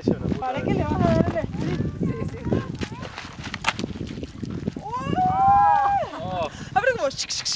impresiona. ¿Para qué le vas a dar el split? Sí, sí. Oh. Abre como...